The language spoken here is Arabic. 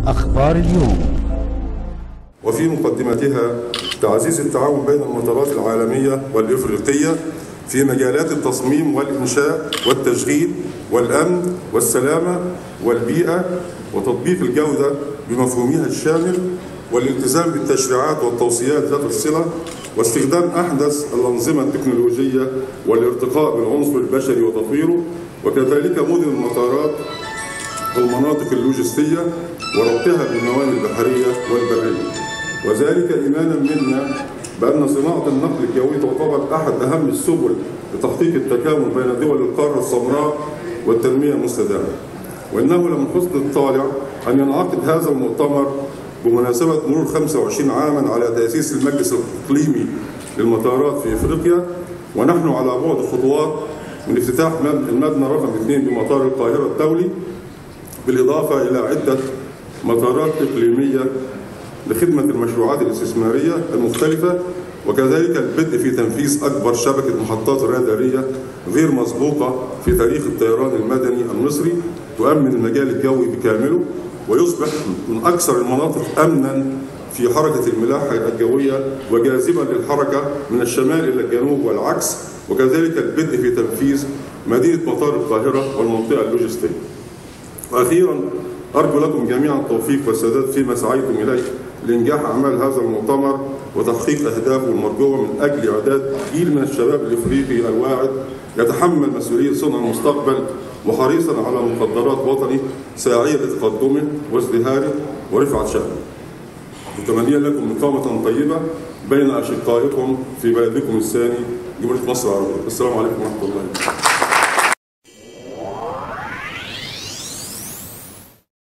أخبار اليوم. وفي مقدمتها تعزيز التعاون بين المطارات العالمية والإفريقية في مجالات التصميم والإنشاء والتشغيل والأمن والسلامة والبيئة وتطبيق الجودة بمفهومها الشامل والالتزام بالتشريعات والتوصيات ذات الصلة واستخدام أحدث الأنظمة التكنولوجية والارتقاء بالعنصر البشري وتطويره، وكذلك مدن المطارات والمناطق اللوجستية وربطها بالموانئ البحرية والبرية، وذلك إيمانا منا بأن صناعة النقل الجوي تعتبر أحد أهم السبل لتحقيق التكامل بين دول القارة السمراء والتنمية المستدامة. وإنه لمن حسن الطالع أن ينعقد هذا المؤتمر بمناسبة مرور 25 عاما على تأسيس المجلس الإقليمي للمطارات في إفريقيا، ونحن على بعد خطوات من افتتاح المبنى رقم 2 بمطار القاهرة الدولي، بالإضافة إلى عدة مطارات إقليمية لخدمة المشروعات الاستثمارية المختلفة، وكذلك البدء في تنفيذ أكبر شبكة محطات رادارية غير مسبوقة في تاريخ الطيران المدني المصري تؤمن المجال الجوي بكامله، ويصبح من أكثر المناطق أمنا في حركة الملاحة الجوية وجاذبا للحركة من الشمال إلى الجنوب والعكس، وكذلك البدء في تنفيذ مدينة مطار القاهرة والمنطقة اللوجستية. وأخيرا أرجو لكم جميعا التوفيق والسداد فيما سعيتم إليه لإنجاح أعمال هذا المؤتمر وتحقيق أهدافه المرجوة من أجل إعداد جيل من الشباب الإفريقي الواعد يتحمل مسؤولية صنع المستقبل وحريصا على مقدرات وطنه ساعيا لتقدمه وازدهاره ورفعة شأنه. متمنيا لكم إقامة طيبة بين أشقائكم في بلدكم الثاني جمهورية مصر العربية. السلام عليكم ورحمة الله.